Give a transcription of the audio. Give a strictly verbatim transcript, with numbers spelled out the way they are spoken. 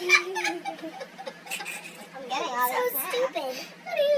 I'm getting all So this now. stupid. What are you